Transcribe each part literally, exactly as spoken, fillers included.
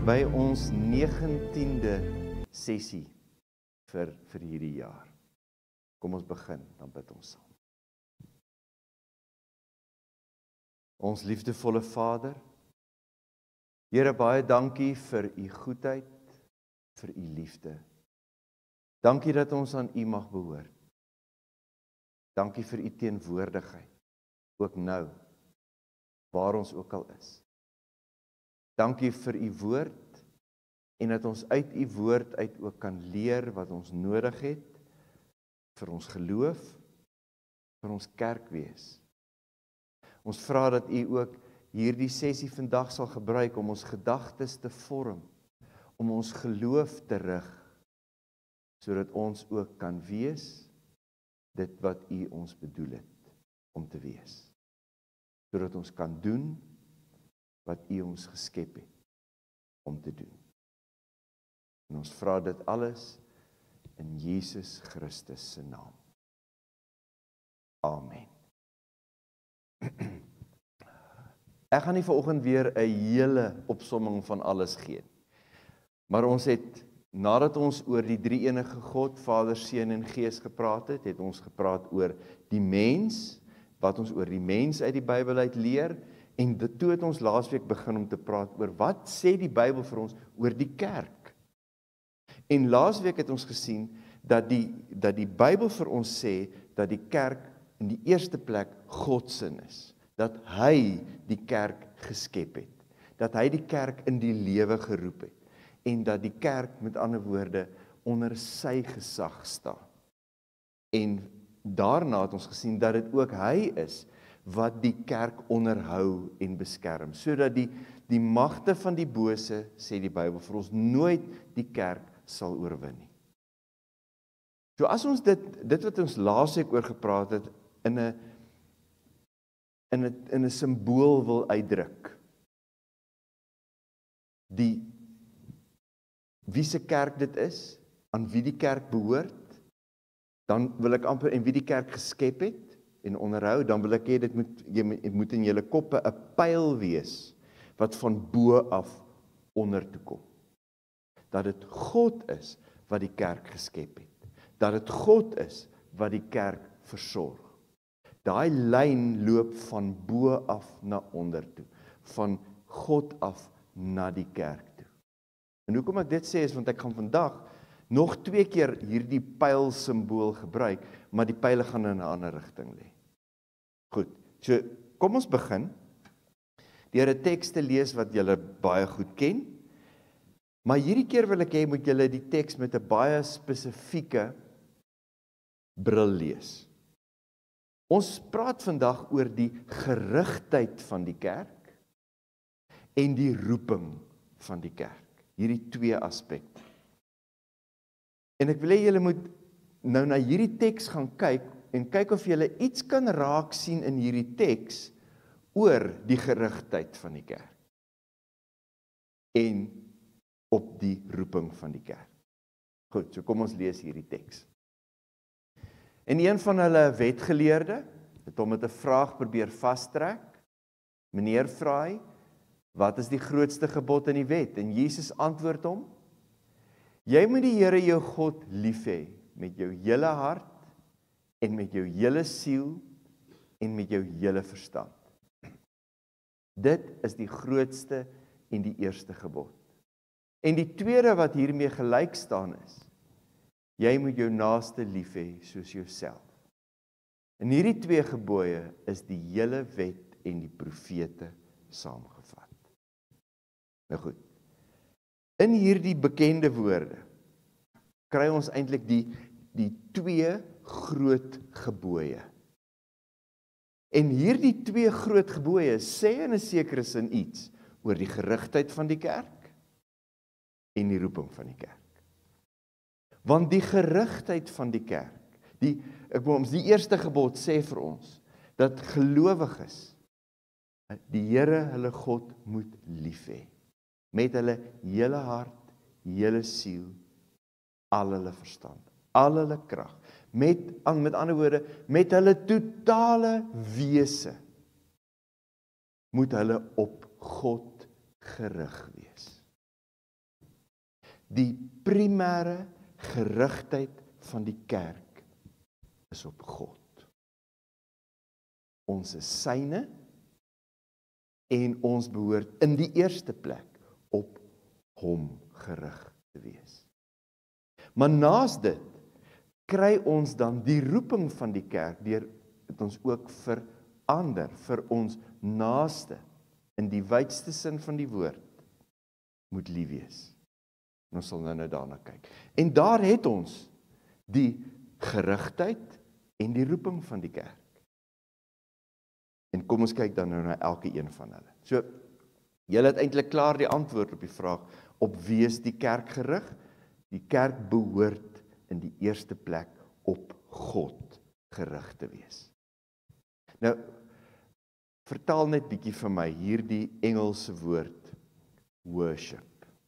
by ons negentiende sessie vir, vir hierdie jaar. Kom ons begin, dan bid ons saam. Ons liefdevolle Vader, Here, baie dankie vir u goedheid, vir u liefde. Dankie dat ons aan u mag behoort. Dankie vir u teenwoordigheid, ook nou, waar ons ook al is. Dankie vir u woord, en dat ons uit u woord uit ook kan leer wat ons nodig het, vir ons geloof, vir ons kerk wees. Ons vra dat u ook hierdie sessie vandag sal gebruik om ons gedagtes te vorm, om ons geloof te rig, sodat ons ook kan wees, dit wat u ons bedoel het, om te wees. Sodat ons kan doen, wat u ons geskep het, om te doen. En ons vra dit alles, in Jesus Christus se naam. Amen. Ek gaan nie vanoggend weer 'n hele opsomming van alles gee. Maar ons het, nadat ons oor die drie-enige God, Vader, Seun en Gees gepraat het, het ons gepraat oor die mens, wat ons oor die mens uit die Bybel uit leer, en dit toe het ons laasweek begin om te praat oor wat sê die Bybel vir ons oor die kerk. En laasweek het ons gesien dat die, dat die Bybel vir ons sê dat die kerk in die eerste plek God se is. Dat hy die kerk geskep het, dat hy die kerk in die lewe geroep het, en dat die kerk, met ander woorde, onder sy gesag staan. En daarna het ons gesien dat dit ook hy is, wat die kerk onderhou en beskerm, sodat die, die magte van die bose, sê die Bybel vir ons, nooit die kerk sal oorwin nie. So as ons dit, dit wat ons laasweek oor gepraat het, in 'n in 'n in 'n simbool wil uitdruk. Die wie se kerk dit is, aan wie die kerk behoort, dan wil ek amper en wie die kerk geskep het en onderhou, dan wil ek hê dit moet jy moet in julle koppe 'n pyl wees wat van bo af onder toe kom. Dat dit God is wat die kerk geskep het. Dat dit God is wat die kerk versorg. Daai lyn loop van bo af na onder toe, van God af na die kerk toe. En hoekom ek dit sê is, want ek gaan vandag nog twee keer hierdie pyl simbool gebruik, maar die pyle gaan in 'n ander rigting lê. Goed, so kom ons begin deur 'n teks te lees wat julle baie goed ken, maar hierdie keer wil ek hê moet julle die teks met 'n baie spesifieke bril lees. Ons praat vandag oor die gerigtheid van die kerk en die roeping van die kerk. Hierdie twee aspekte. En ek wil hê julle moet nou na hierdie teks gaan kyk en kyk of julle iets kan raak sien in hierdie teks oor die gerigtheid van die kerk en op die roeping van die kerk. Goed, so kom ons lees hierdie teks. En een van hulle wetgeleerde het hom met 'n vraag probeer vastrek. Meneer vra hy, wat is die grootste gebod in die wet? En Jesus antwoord hom, jy moet die Here jou God lief hê met jou hele hart en met jou hele siel en met jou hele verstand. Dit is die grootste en die eerste gebod. En die tweede wat hiermee gelyk staan is, jy moet jou naaste lief hê soos jouself. En hierdie twee gebooie is die hele wet en die profete saamgevat. Nou goed, in hierdie bekende woorde kry ons eintlik die, die twee groot gebooie. En hierdie twee groot gebooie sê in 'n sekere sin iets oor die gerigtheid van die kerk en die roeping van die kerk. Want die gerigtheid van die kerk, die, ek wil ons, die eerste gebod sê vir ons, dat gelowiges, die Here hulle God moet lief hê, met hulle hele hart, hele siel, al hulle verstand, al hulle krag, met, met ander woorde, met hulle totale wese, moet hulle op God gerig wees. Die primêre gerigtheid van die kerk is op God. Ons is syne en ons behoort in die eerste plek op hom gerig te wees. Maar naas dit kry ons dan die roeping van die kerk deur dit ons ook verander vir ons naaste in die wydste sin van die woord moet lief wees. En ons sal nou nou daarna kyk. En daar het ons die gerigtheid en die roeping van die kerk. En kom ons kyk dan nou na elke een van hulle. So, julle het eintlik klaar die antwoord op die vraag, op wie is die kerk gerig? Die kerk behoort in die eerste plek op God gerig te wees. Nou, vertaal net bietjie vir my hierdie Engelse woord worship.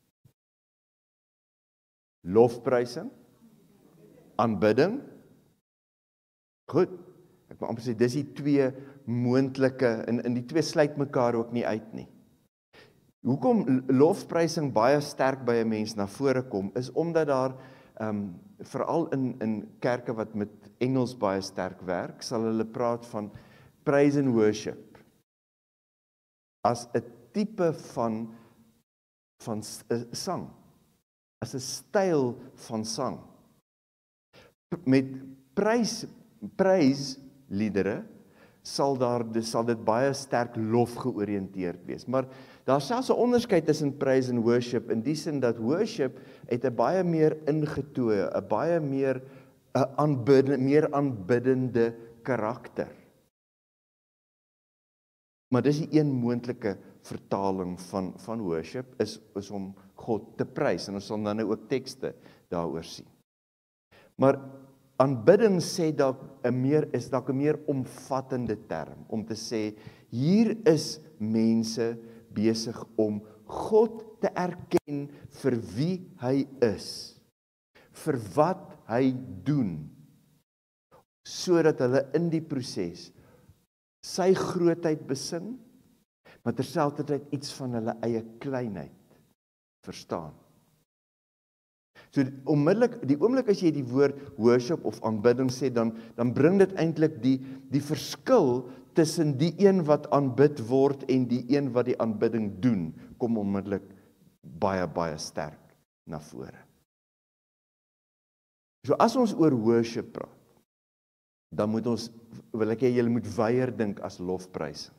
Lofprysing, aanbidding. Goed, ek wil amper sê dis die twee moontlike en in die twee sluit mekaar ook nie uit nie. Hoekom lofprysing baie sterk by 'n mens na vore kom, is omdat daar um, veral in in kerke wat met Engels baie sterk werk, sal hulle praat van praise and worship as 'n tipe van van sang, as 'n styl van sang. Met prys prysliedere sal daar sal dit baie sterk lof georiënteerd wees. Maar daar selfs 'n onderskeid tussen praise en worship in die sin dat worship het 'n baie meer ingetoe, 'n baie meer 'n aanbid, meer aanbiddende karakter. Maar dis die een moontlike vertaling van van worship is is om God te prys en ons sal dan nou ook tekste daaroor sien. Maar aanbidding sê dalk 'n meer is dalk 'n meer omvattende term om te sê hier is mense besig om God te erken vir wie hy is, vir wat hy doen, sodat hulle in die proses sy grootheid besing, maar terselfdertyd iets van hulle eie kleinheid verstaan. So onmiddellik, die oomblik as jy die woord worship of aanbidding sê, dan dan bring dit eintlik die die verskil tussen die een wat aanbid word en die een wat die aanbidding doen, kom onmiddellik baie baie sterk na vore. So as ons oor worship praat, dan moet ons, wil ek hê julle moet weier dink as lofprysing.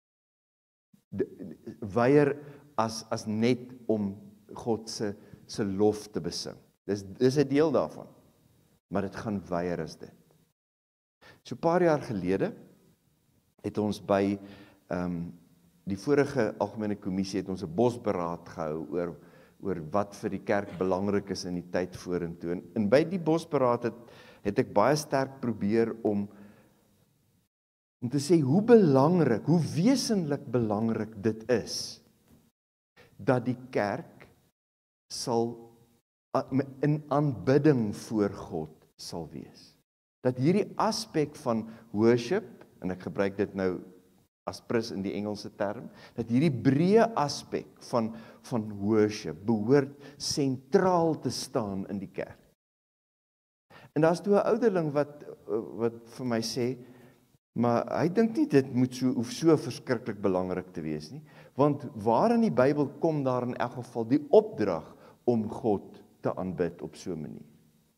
Weier as as net om God se se lof te besing. Dis dis 'n deel daarvan. Maar dit gaan weier as dit. So 'n paar jaar gelede het ons by ehm um, die vorige algemene kommissie het ons 'n bosberaad gehou oor oor wat vir die kerk belangrik is in die tyd vorentoe. En, en by die bosberaad het het ek baie sterk probeer om om te sê hoe belangrik, hoe wesenlik belangrik dit is dat die kerk sal in aanbidding voor God sal wees. Dat hierdie aspek van worship, en ek gebruik dit nou as pris in die Engelse term, dat hierdie breë aspek van van worship behoort sentraal te staan in die kerk. En daar's toe 'n ouderling wat wat vir my sê, maar hy dink nie dit moet so hoef so verskriklik belangrik te wees nie, want waar in die Bybel kom daar in elk geval die opdrag om God te aanbid op so 'n manier.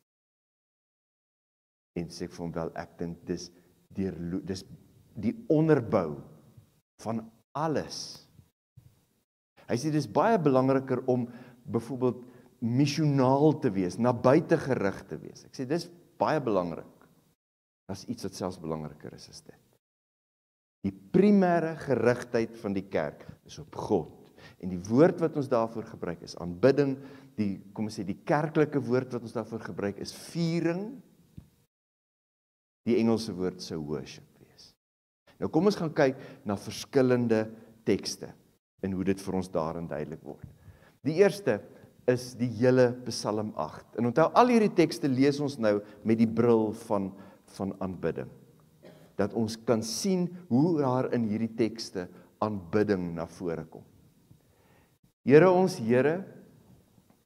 En sê ek vir hom wel, ek dink dis deur dis die onderbou van alles. Hy sê dis baie belangriker om byvoorbeeld missionaal te wees, na buite gerig te wees. Ek sê dis baie belangrik. As iets wat selfs belangriker is as dit. Die primêre gerigtheid van die kerk is op God. En die woord wat ons daarvoor gebruik is aanbidding, die kom ons sê die kerklike woord wat ons daarvoor gebruik is viering. Die Engelse woord sou worship wees. Nou kom ons gaan kyk na verskillende tekste en hoe dit vir ons daarin duidelik word. Die eerste is die hele Psalm agt. En onthou, al hierdie tekste lees ons nou met die bril van van aanbidding. Dat ons kan sien hoe daar in hierdie tekste aanbidding na vore kom. Here ons Here,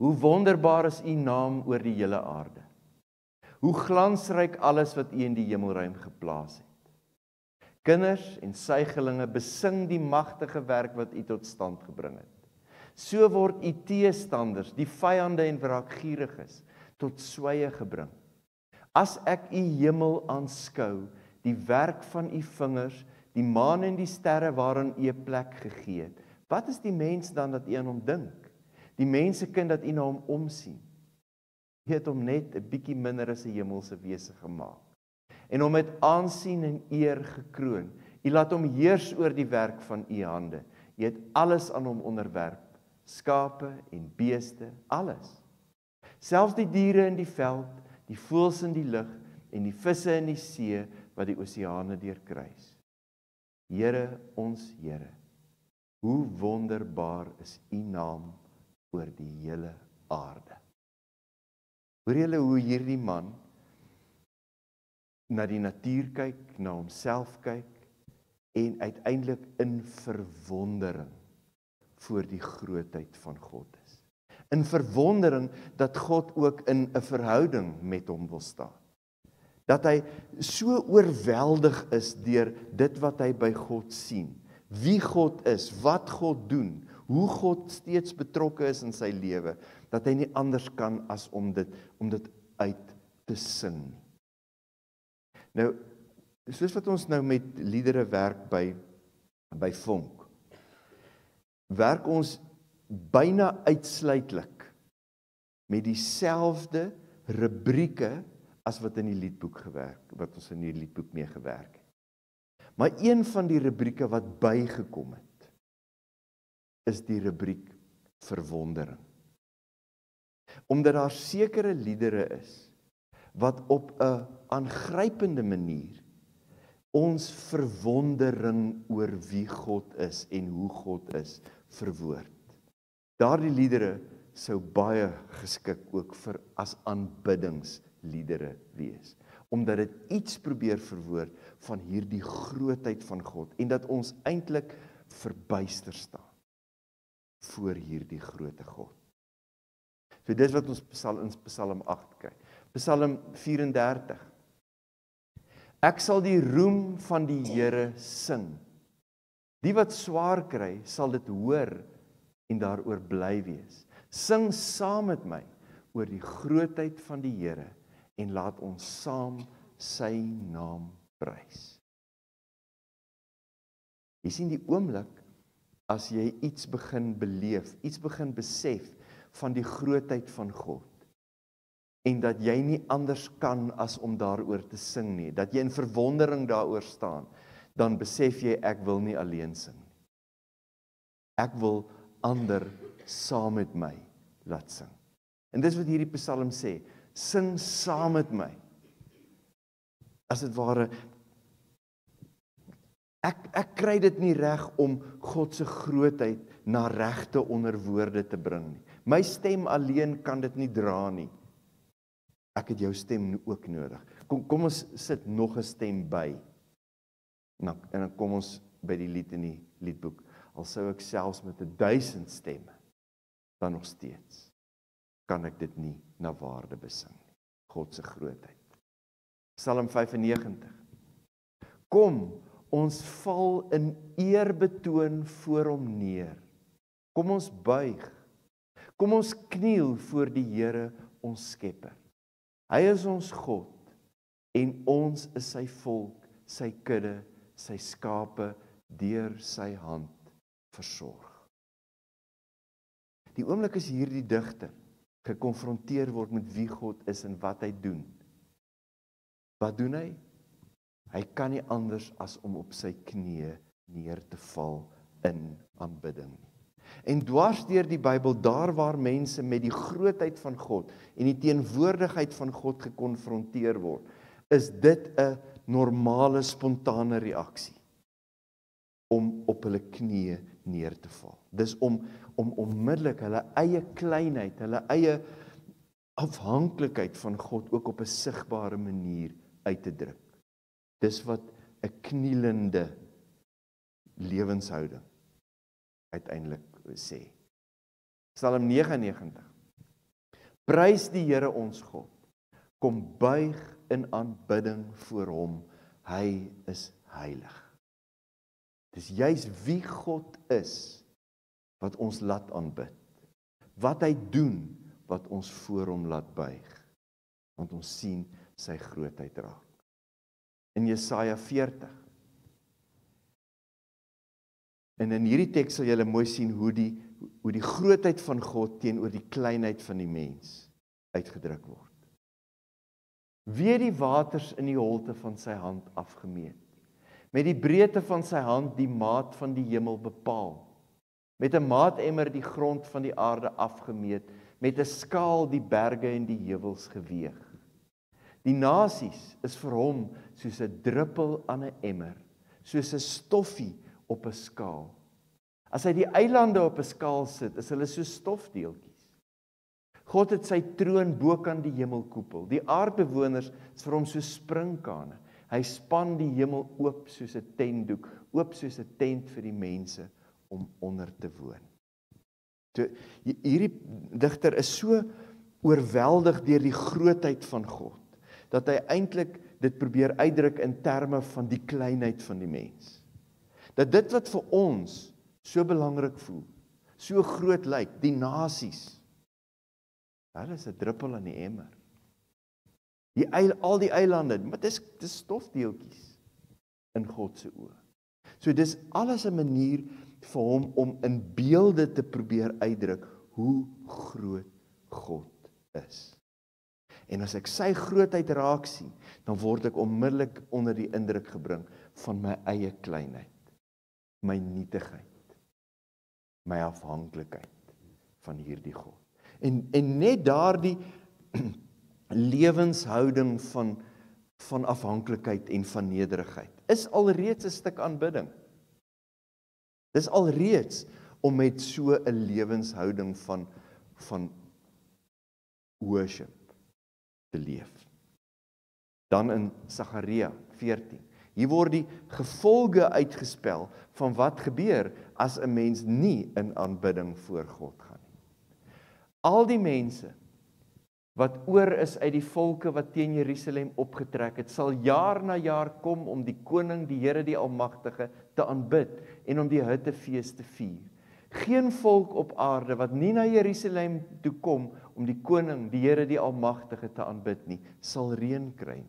Hoe wonderbaar is u naam oor die hele aarde. Hoe glansryk alles wat u in die hemelruim geplaas het. Kinders en suigelinge besing die magtige werk wat u tot stand gebring het. So word u teestanders, die vyande en wraakgieriges, tot swye gebring. As ek u hemel aanskou, die werk van u vingers, die maan en die sterre waarin u 'n plek gegee het, wat is die mens dan dat u aan hom dink? Die mensekind dat u na hom omsien. U het hom net 'n bietjie minder as 'n hemelse wese gemaak. En hom met aansien en eer gekroon. U laat hom heers oor die werk van u hande. U het alles aan hom onderwerp, skape en beeste, alles. Selfs die diere in die veld, die voëls in die lug en die visse in die see wat die oseane deurkruis. Here, ons Here, hoe wonderbaar is u naam oor die hele aarde. Hoor julle hoe hierdie man na die natuur kyk, na homself kyk en uiteindelik in verwondering voor die grootheid van God is. In verwondering dat God ook in 'n verhouding met hom wil staan. Dat hy so oorweldig is deur dit wat hy by God sien. Wie God is, wat God doen, hoe God steeds betrokke is in sy lewe, dat hy nie anders kan as om dit, om dit uit te sing. Nou, soos wat ons nou met liedere werk by, by Vonk, werk ons byna uitsluitlik met dieselfde rubrieke as wat in die liedboek gewerk, wat ons in die liedboek mee gewerk het. Maar een van die rubrieke wat bygekom het, is die rubriek verwondering. Omdat daar sekere liedere is, wat op 'n aangrypende manier ons verwondering oor wie God is en hoe God is verwoord. Daardie liedere sou baie geskik ook vir as aanbiddingsliedere wees, omdat dit iets probeer verwoord van hierdie grootheid van God en dat ons eintlik verbuister staan voor hierdie groote God. So dis wat ons in Psalm agt kry. Psalm vyf en dertig. Ek sal die roem van die Here sing. Die wat swaar kry, sal dit hoor en daaroor bly wees. Sing saam met my oor die grootheid van die Here en laat ons saam sy naam prys. Jy sien die oomblik as jy iets begin beleef, iets begin besef van die grootheid van God en dat jy nie anders kan as om daaroor te sing nie, dat jy in verwondering daaroor staan, dan besef jy ek wil nie alleen sing nie. Ek wil ander saam met my laat sing. En dis wat hierdie Psalm sê, sing saam met my. As dit ware, ek, ek kry dit nie reg om God se grootheid na regte onder woorde te bring nie. My stem alleen kan dit nie dra nie. Ek het jou stem ook nodig. Kom, kom ons sit nog 'n stem by. Nou, en dan kom ons by die lied in die liedboek. Al sou ek selfs met 'n duisend stemme, dan nog steeds kan ek dit nie na waarde besing nie. God se grootheid. Psalm vyf en negentig. Kom, ons val in eerbetoon voor hom neer. Kom ons buig. Kom ons kniel voor die Here ons Skepper. Hy is ons God en ons is sy volk, sy kudde, sy skape deur sy hand versorg. Die oomblik as hierdie digter gekonfronteer word met wie God is en wat hy doen. Wat doen hy? Hy kan nie anders as om op sy knieë neer te val in aanbidding. En dwars deur die Bybel, daar waar mense met die grootheid van God en die teenwoordigheid van God gekonfronteer word, is dit 'n normale, spontane reaksie om op hulle knieë neer te val. Dis om om onmiddellik hulle eie kleinheid, hulle eie afhanklikheid van God ook op 'n sigbare manier uit te druk. Dis wat 'n knielende lewenshouding uiteindelik sê. Psalm negenennegentig. Prys die Here ons God. Kom buig in aanbidding voor hom. Hy is heilig. Dis juis wie God is wat ons laat aanbid. Wat hy doen wat ons voor hom laat buig. Want ons sien sy grootheid raak. In Jesaja veertig. En in hierdie teks sal julle mooi sien hoe die hoe die grootheid van God teenoor die kleinheid van die mens uitgedruk word. Wie het die waters in die holte van sy hand afgemeet? Met die breedte van sy hand die maat van die hemel bepaal. Met 'n maatemmer die grond van die aarde afgemeet, met 'n skaal die berge en die heuwels geweeg. Die nasies is vir hom soos 'n druppel aan 'n emmer, soos 'n stoffie op 'n skaal. As hy die eilande op 'n skaal sit, is hulle so stofdeeltjies. God het sy troon bokant die hemelkoepel. Die aardbewoners is vir hom so springkane. Hy span die hemel oop soos 'n tentdoek, oop soos 'n tent vir die mense om onder te woon. So, hierdie digter is so oorweldig deur die grootheid van God, dat hy eintlik dit probeer uitdruk in terme van die kleinheid van die mens. Dat dit wat vir ons so belangrik voel, so groot lyk, die nasies, hulle is 'n druppel in die emmer. Die eil, al die eilande, maar dis, dis stofdeeltjies in God se oë. So dis alles 'n manier vir hom om in beelde te probeer uitdruk hoe groot God is. En as ek sy grootheid raak sien, dan word ek onmiddellik onder die indruk gebring van my eie kleinheid, my nietigheid, my afhanklikheid van hierdie God. En, en net daardie lewenshouding van, van afhanklikheid en van nederigheid is alreeds 'n stuk aanbidding. Dis alreeds om met so 'n lewenshouding van, van worship te leef. Dan in Sagaria veertien. Hier word die gevolge uitgespel van wat gebeur as 'n mens nie in aanbidding voor God gaan nie. Al die mense wat oor is uit die volke wat teen Jerusalem opgetrek het, sal jaar na jaar kom om die koning, die Here die Almagtige, te aanbid en om die hittefees te vier. Geen volk op aarde wat nie na Jerusalem toe kom om die koning, die Here die Almagtige te aanbid nie, sal reën kry.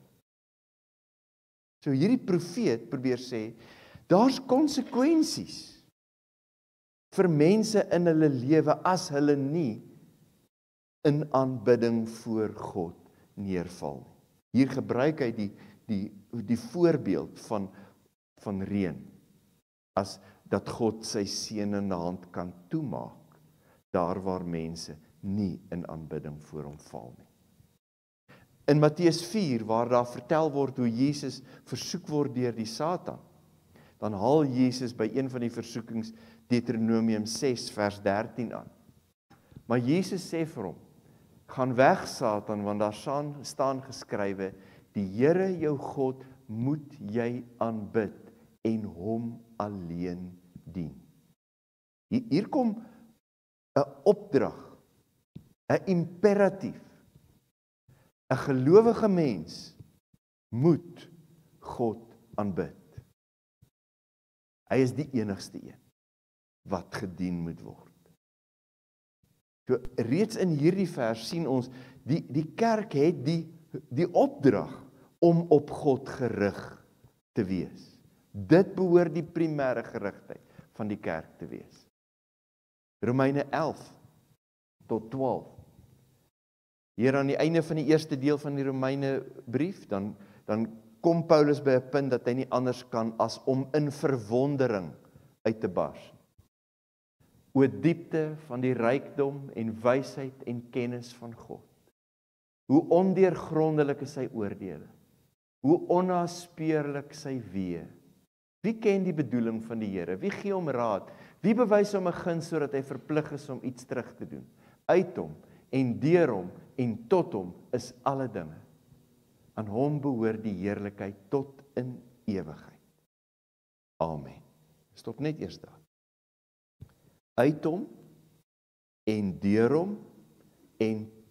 So hierdie profeet probeer sê, daar's konsekwensies vir mense in hulle lewe as hulle nie in aanbidding voor God neerval. Hier gebruik hy die, die, die voorbeeld van, van reën, as dat God sy seënende hand kan toemaak, daar waar mense nie in aanbidding voor hom val nie. In Matteus vier, waar daar vertel word hoe Jesus versoek word deur die Satan, dan haal Jesus by een van die versoekings Deuteronomium ses vers dertien aan. Maar Jesus sê vir hom, gaan weg Satan, want daar staan geskrywe, die Here jou God moet jy aanbid en hom alleen dien. Hier, hier kom 'n opdrag, 'n imperatief. 'n Gelowige mens moet God aanbid. Hy is die enigste een wat gedien moet word. So, reeds in hierdie vers sien ons, die, die kerk het die, die opdrag om op God gerig te wees. Dit behoort die primêre gerigtheid van die kerk te wees. Romeine elf tot twaalf. Hier aan die einde van die eerste deel van die Romeine brief, dan, dan kom Paulus by 'n punt dat hy nie anders kan as om in verwondering uit te bars. O diepte van die rykdom en wysheid en kennis van God. Hoe ondeurgrondelik is sy oordeele. Hoe onnaspeurlik sy weë. Wie ken die bedoeling van die Here? Wie gee hom raad? Wie bewys hom 'n guns sodat hy verplig is om iets terug te doen? Uit hom en deur hom en tot hom is alle dinge. Aan hom behoort die heerlikheid tot in ewigheid. Amen. Stop net eers daar. Uit hom en deur hom en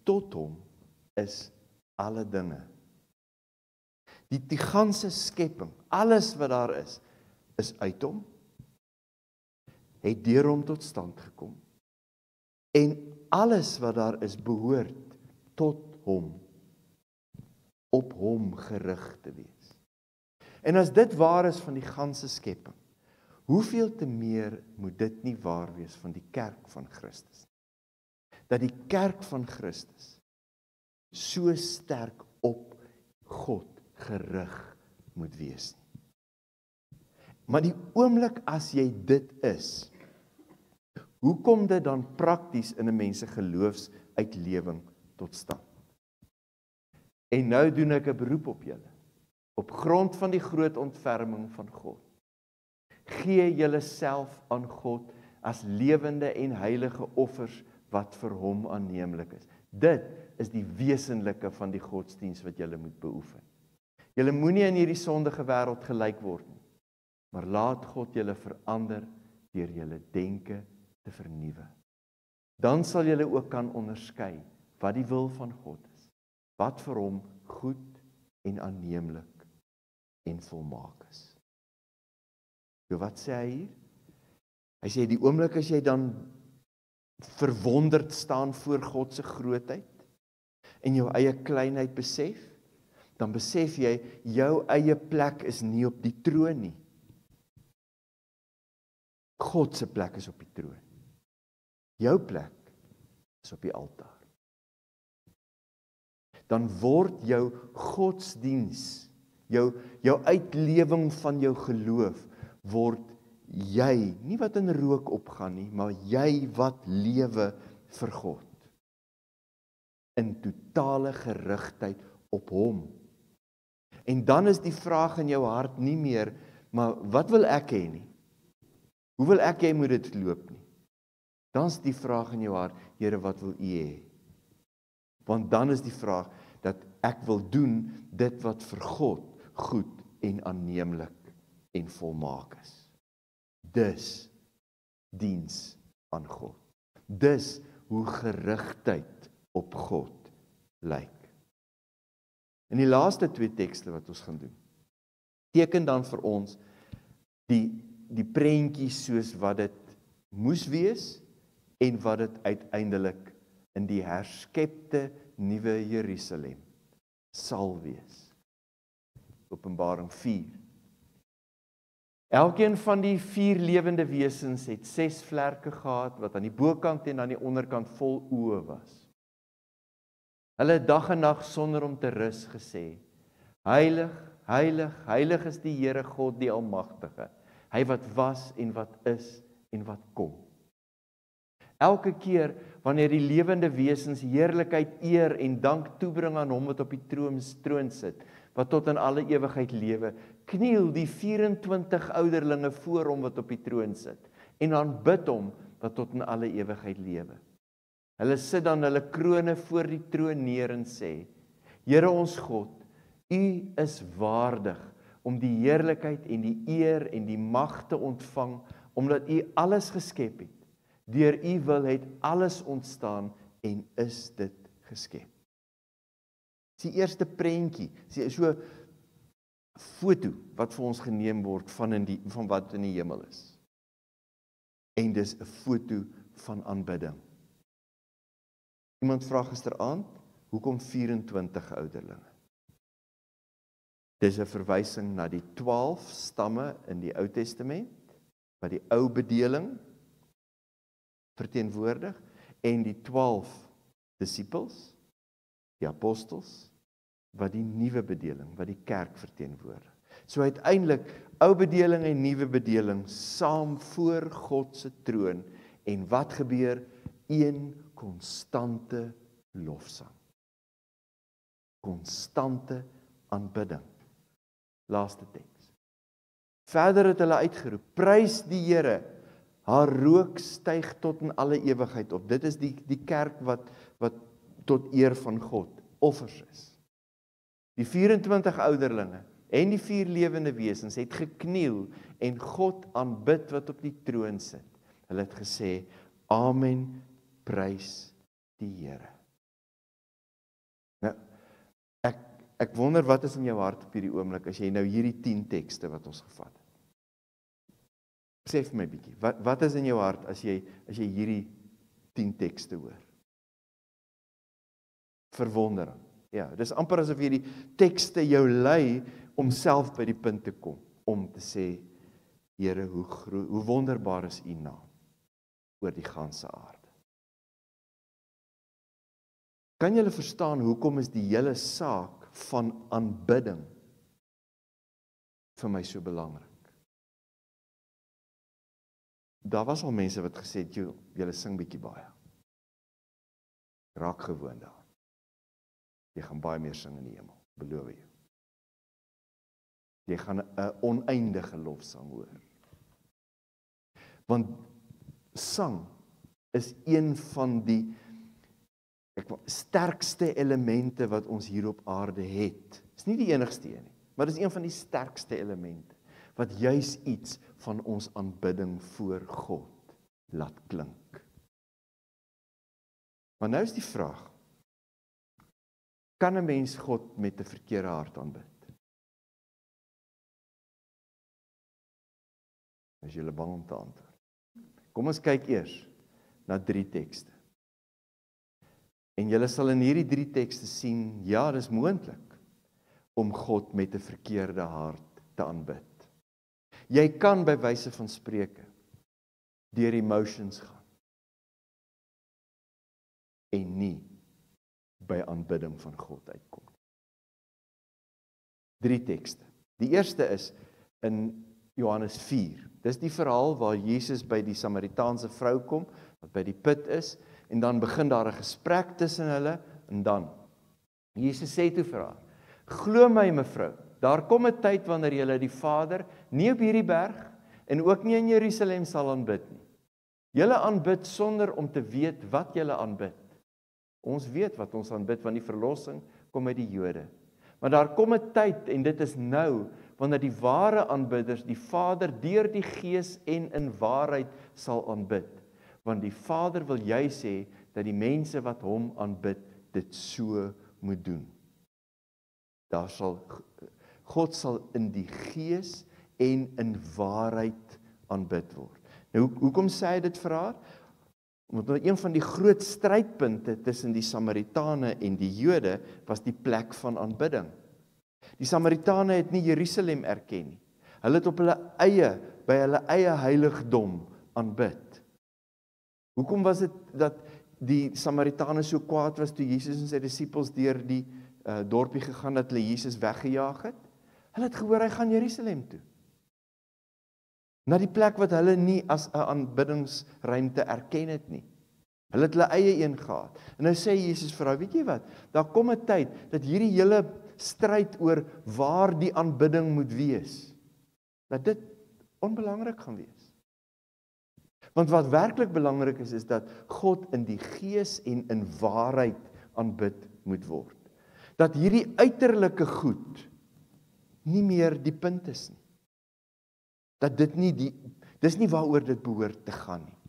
tot hom is alle dinge. Die, die ganse skepping, alles wat daar is, is uit hom, het deur hom tot stand gekom. En alles wat daar is, behoort tot hom, op hom gerig te wees. En as dit waar is van die ganse skepping, hoeveel te meer moet dit nie waar wees van die kerk van Christus? Dat die kerk van Christus so sterk op God gerig moet wees nie. Maar die oomblik as jy dit is, hoe kom dit dan prakties in 'n mens se geloofsuitlewing tot stand? En nou doen ek 'n beroep op julle. Op grond van die groot ontferming van God. Gee julle self aan God as lewende en heilige offers wat vir hom aanneemlik is. Dit is die wesenlike van die godsdiens wat julle moet beoefen. Julle moenie in hierdie sondige wêreld gelyk word nie, maar laat God julle verander deur julle denke te vernuwe. Dan sal julle ook kan onderskei wat die wil van God is, wat vir hom goed en aanneemlik en volmaak is. So wat sê hy hier? Hy sê die oomblik as jy dan verwonderd staan voor God se grootheid en jou eie kleinheid besef, dan besef jy jou eie plek is nie op die troon nie. God se plek is op die troon. Jou plek is op die altaar. Dan word jou godsdiens, jou, jou uitlewing van jou geloof, word jy, nie wat in rook opgaan nie, maar jy wat lewe vir God. In totale gerigtheid op hom. En dan is die vraag in jou hart nie meer, maar wat wil ek hê nie? Hoe wil ek hê moet dit loop nie? Dan is die vraag in jou hart, Here, wat wil U hê? Want dan is die vraag dat ek wil doen dit wat vir God goed en aanneemlik en volmaak is. Dis diens aan God. Dis hoe gerigtheid op God lyk. In die laaste twee tekste wat ons gaan doen, teken dan vir ons die, die prentjie soos wat dit moes wees en wat dit uiteindelik in die herskepte nuwe Jerusalem sal wees. Openbaring vier. Elkeen van die vier lewende wesens het ses vlerke gehad, wat aan die bokant en aan die onderkant vol oë was. Hulle het dag en nag sonder om te rus gesê, Heilig, heilig, heilig is die Here God die Almagtige, hy wat was en wat is en wat kom. Elke keer wanneer die lewende wesens heerlikheid, eer en dank toebring aan hom wat op die troon, troon sit, wat tot in alle ewigheid lewe, kniel die vyf-en-twintig ouderlinge voor hom wat op die troon sit, en aanbid hom wat tot in alle ewigheid lewe. Hulle sit dan hulle krone voor die troon neer en sê, Here ons God, U is waardig om die heerlikheid en die eer en die mag te ontvang, omdat U alles geskep het. Deur U wil het alles ontstaan en is dit geskep. Dis die eerste prentjie, dis so 'n foto wat vir ons geneem word van, in die, van wat in die hemel is. En dis 'n foto van aanbidding. Iemand vra gisteraand, hoekom vyf-en-twintig ouderlinge? Dis 'n verwysing na die twaalf stamme in die Ou Testament, wat die ou bedeling verteenwoordig, en die twaalf disippels, die apostels, wat die nuwe bedeling, wat die kerk verteenwoordig. So uiteindelik, ou bedeling en nuwe bedeling, saam voor God se troon, en wat gebeur? Een konstante lofsang. Konstante aanbidding. Laaste teks. Verder het hulle uitgeroep, prys die Here, haar rook styg tot in alle ewigheid op. Dit is die, die kerk wat, wat tot eer van God offers is. Die vyf-en-twintig ouderlinge en die vier lewende wesens het gekniel en God aanbid wat op die troon sit. Hulle het gesê, Amen, prys die Here. Nou, ek, ek wonder wat is in jou hart op hierdie oomblik, as jy nou hierdie tien tekste wat ons gevat het. Besef my bietjie, wat, wat is in jou hart as jy, as jy hierdie tien tekste hoor? Verwondering. Ja, dis amper asof hierdie tekste jou lei om self by die punt te kom, om te sê, Here, hoe, gro- hoe wonderbaar is U naam oor die ganse aarde. Kan julle verstaan hoekom is die hele saak van aanbidding vir my so belangrik? Daar was al mense wat gesê het, "Jo, julle sing bietjie baie. Raak gewoond daaraan. Jy gaan baie meer sing in die hemel, beloof jou. Jy gaan 'n oneindige lofsang hoor." Want sang is een van die ek, sterkste elemente wat ons hier op aarde het. Is nie die enigste een nie, maar dit is een van die sterkste elemente wat juis iets van ons aanbidding voor God laat klink. Maar nou is die vraag, kan 'n mens God met 'n verkeerde hart aanbid? Is julle bang om te antwoord? Kom ons kyk eers na drie tekste. En julle sal in hierdie drie tekste sien, ja, dis moontlik om God met 'n verkeerde hart te aanbid. Jy kan by wyse van spreuke deur emotions gaan en nie by aanbidding van God uitkom. Drie tekste. Die eerste is in Johannes vier. Dis die verhaal waar Jesus by die Samaritaanse vrou kom, wat by die put is, en dan begin daar 'n gesprek tussen hulle, en dan, Jesus sê toe vir haar, "Glo my mevrou, daar kom 'n tyd wanneer julle die Vader nie op hierdie berg, en ook nie in Jerusalem sal aanbid nie. Julle aanbid sonder om te weet wat julle aanbid. Ons weet wat ons aanbid, want die verlossing kom uit die Jode. Maar daar kom 'n tyd, en dit is nou, wanneer die ware aanbidders die Vader deur die Gees en in waarheid sal aanbid. Want die Vader wil juis hê dat die mense wat hom aanbid, dit so moet doen. Daar sal God sal in die Gees en in waarheid aanbid word. Nou, hoekom sê hy dit vir haar? Want een van die groot strydpunte tussen die Samaritane en die Jode was die plek van aanbidding. Die Samaritane het nie Jerusalem erken nie. Hulle het op hulle eie, by hulle eie heiligdom aanbid. Hoekom was dit dat die Samaritane so kwaad was toe Jesus en sy disippels deur die uh, dorpie gegaan dat hulle Jesus weggejaag het? Hulle het gehoor hy gaan Jerusalem toe. Na die plek wat hulle nie as 'n aanbiddingsruimte erken het nie. Hulle het hulle eie een gehad. En nou sê Jesus vir haar, weet jy wat, daar kom 'n tyd dat hierdie hele stryd oor waar die aanbidding moet wees, dat dit onbelangrik gaan wees. Want wat werklik belangrik is, is dat God in die Gees en in waarheid aanbid moet word. Dat hierdie uiterlike goed nie meer die punt is nie. Dat dit nie die, dis nie waaroor dit behoort te gaan nie.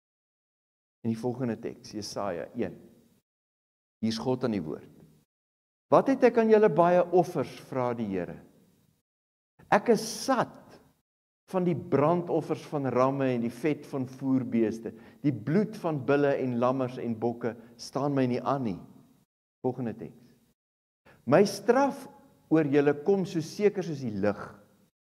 In die volgende teks, Jesaja een. Hier's God aan die woord. Wat het ek aan julle baie offers, vra die Here? Ek is sat van die brandoffers van ramme en die vet van voerbeeste. Die bloed van bulle en lammers en bokke staan my nie aan nie. Volgende teks. My straf oor julle kom so seker soos die lig.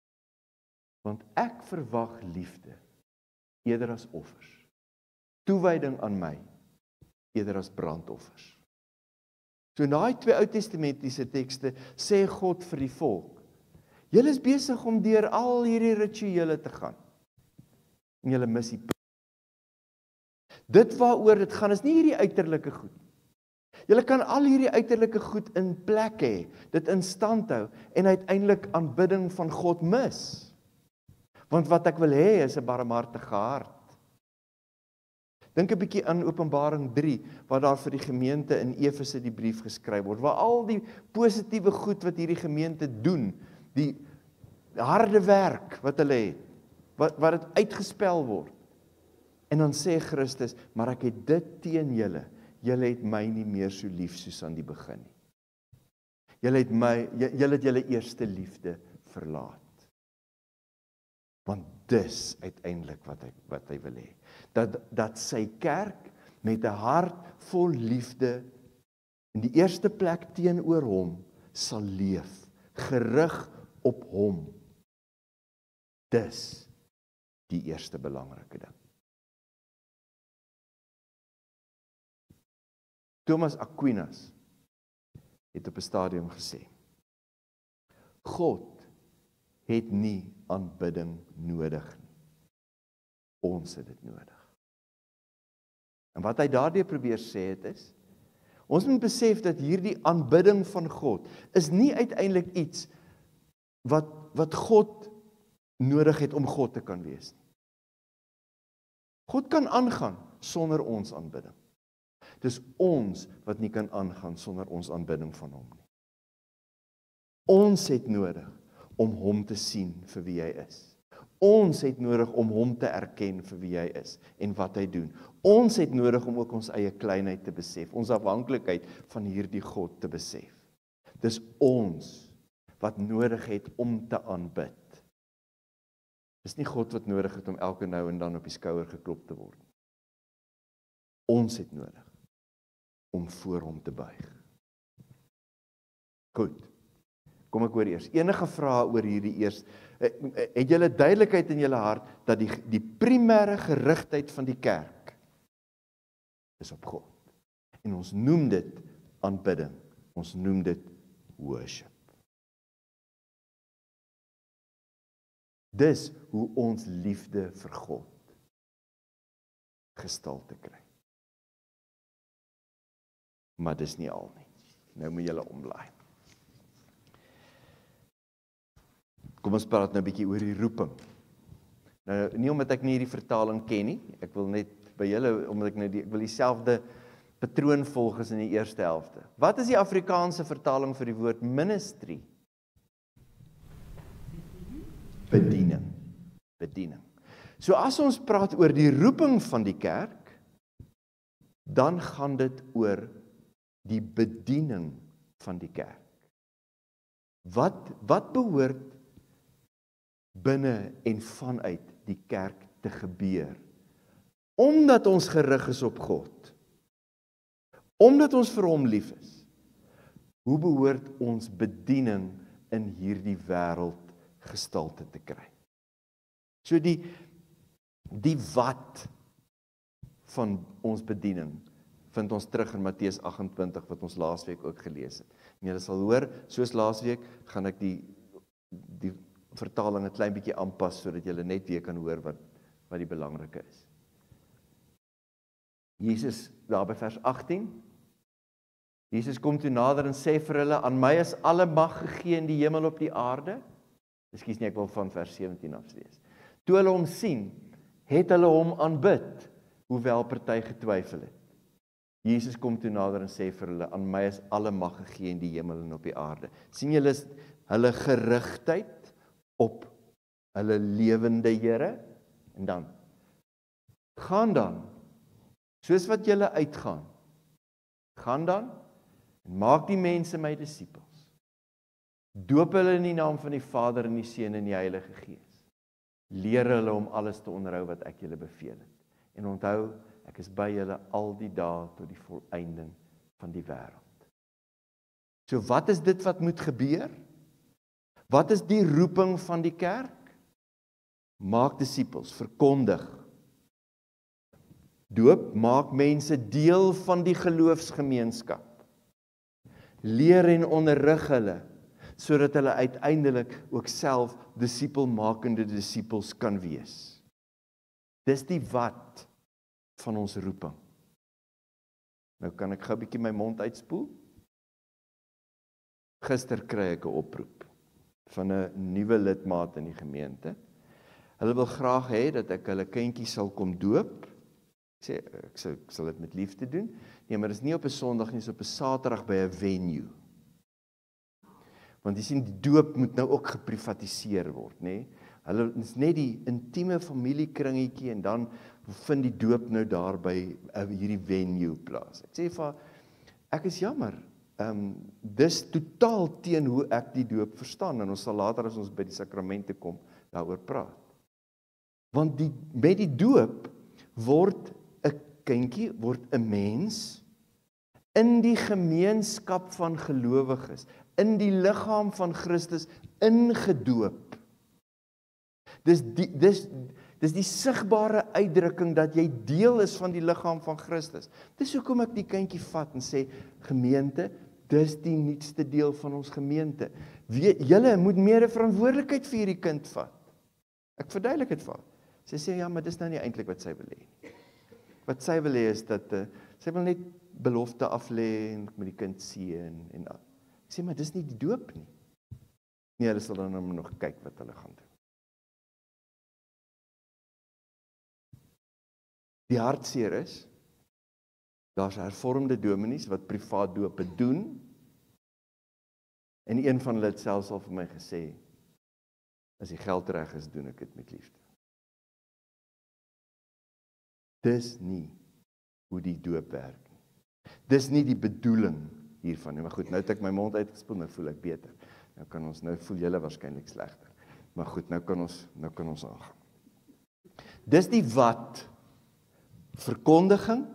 Want ek verwag liefde eerder as offers. Toewyding aan my eerder as brandoffers. So in daai twee Ou Testamentiese tekste sê God vir die volk, julle is besig om deur al hierdie rituele te gaan. En julle mis die punt. Dit waaroor dit gaan is nie hierdie uiterlike goed. Julle kan al hierdie uiterlike goed in plek hê, dit in stand hou en uiteindelik aanbidding van God mis. Want wat ek wil hê is 'n barmhartige hart. Dink 'n bietjie aan Openbaring drie, waar daar vir die gemeente in Efese die brief geskryf word, waar al die positiewe goed wat hierdie gemeente doen, die harde werk wat hulle het, wat, wat het uitgespel word. En dan sê Christus, maar ek het dit teen julle, julle het my nie meer so lief soos aan die begin nie. Julle het my, julle het julle eerste liefde verlaat. Want dis uiteindelik wat hy wat hy wil hê. Dat dat sy kerk met 'n hart vol liefde in die eerste plek teenoor hom sal leef, gerig op hom. Dis die eerste belangrike ding. Thomas Aquinas het op 'n stadium gesê, God het nie aanbidding nodig nie. Ons het dit nodig. En wat hy daardeur probeer sê het is, ons moet besef dat hierdie aanbidding van God is nie uiteindelik iets wat, wat God nodig het om God te kan wees nie. God kan aangaan sonder ons aanbidding. Dis ons wat nie kan aangaan sonder ons aanbidding van hom nie. Ons het nodig om hom te sien vir wie hy is. Ons het nodig om hom te erken vir wie hy is en wat hy doen. Ons het nodig om ook ons eie kleinheid te besef, ons afhanklikheid van hierdie God te besef. Dis ons wat nodig het om te aanbid. Dis nie God wat nodig het om elke nou en dan op die skouer geklop te word. Ons het nodig om voor hom te buig. Goed. Kom ek hoor eers. Enige vrae oor hierdie eers, het julle duidelikheid in julle hart dat die die primêre gerigtheid van die kerk is op God. En ons noem dit aanbidding. Ons noem dit worship. Dis hoe ons liefde vir God gestalte kry. Maar dis nie al nie. Nou moet julle omlaai. Kom ons praat nou 'n bietjie oor die roeping. Nou nie omdat ek nie hierdie vertaling ken nie, ek wil net by julle omdat ek nou die, ek wil dieselfde patroon volg as in die eerste helfte. Wat is die Afrikaanse vertaling vir die woord ministry? Bediening. Bediening. So as ons praat oor die roeping van die kerk, dan gaan dit oor die bediening van die kerk. Wat wat behoort binne en vanuit die kerk te gebeur? Omdat ons gerig is op God. Omdat ons vir hom lief is. Hoe behoort ons bediening in hierdie wêreld gestalte te kry? So die die wat van ons bediening vind ons terug in Matteus agt en twintig wat ons laasweek ook gelees het. En julle sal hoor, soos laasweek gaan ek die die vertaling 'n klein bietjie aanpas sodat julle net weer kan hoor wat wat die belangrike is. Jesus daar by vers agttien. Jesus kom toe nader en sê vir hulle, aan my is alle mag gegee in die hemel op die aarde. Ekskuus nie, ek wil van vers sewentien af lees. Toe hulle hom sien, het hulle hom aanbid, hoewel party getwyfel het. Jesus kom toe nader en sê vir hulle, aan my is alle mag gegee in die hemel en op die aarde. Sien julle hulle gerigtheid op hulle lewende Here? En dan, gaan dan, soos wat julle uitgaan, gaan dan, en maak die mense my disippels. Doop hulle in die naam van die Vader en die Seun en die Heilige Gees. Leer hulle om alles te onderhou wat ek julle beveel het. En onthou, ek is by julle al die dae tot die volëinding van die wêreld. So wat is dit wat moet gebeur? Wat is die roeping van die kerk? Maak disippels, verkondig. Doop, maak mense deel van die geloofsgemeenskap. Leer en onderrig hulle, sodat hulle uiteindelik ook self disipelmakende disippels kan wees. Dis die wat van ons roeping. Nou kan ek gou 'n bietjie my mond uitspoel. Gister kry ek 'n oproep van 'n nuwe lidmaat in die gemeente. Hulle wil graag hê dat ek hulle kindjie sal kom doop. Ek sê ek sal, ek sal dit met liefde doen. Nee, maar dit is nie op 'n Sondag nie, dis op 'n Saterdag by 'n venue. Want jy sien, die doop moet nou ook geprivatiseer word, nê? Hulle is net die intieme familiekringetjie en dan vind die doop nou daar by uh, hierdie venue plaas. Ek sê vir ek is jammer, um, dis totaal teen hoe ek die doop verstaan, en ons sal later as ons by die sakramente kom, daaroor praat. Want die, met die doop word 'n kindjie, word 'n mens in die gemeenskap van gelowiges, in die liggaam van Christus ingedoop. Dis die, dis, dis die sigbare uitdrukking dat jy deel is van die liggaam van Christus. Dis hoekom ek die kindjie vat en sê, gemeente, dis die nuutste deel van ons gemeente. Julle moet meer verantwoordelikheid vir hierdie kind vat. Ek verduidelik dit vir haar. Sy sê, ja, maar dis nou nie eintlik wat sy wil hê. Wat sy wil hê is dat, uh, sy wil net belofte aflê en met die kind seën en al. Ek sê, maar dis nie die doop nie. Nee, hulle sal dan nog kyk wat hulle gaan doen. Die hartseer is, daar's hervormde dominees wat privaat dope doen, en een van hulle het selfs al vir my gesê, as die geld reg is, doen ek dit met liefde. Dis nie hoe die doop werk nie. Dis nie die bedoeling hiervan nie. Maar goed, nou het ek my mond uitgespoel, nou voel ek beter. Nou kan ons, nou voel julle waarskynlik slegter. Maar goed, nou kan ons, nou kan ons aangaan. Dis die wat, verkondiging,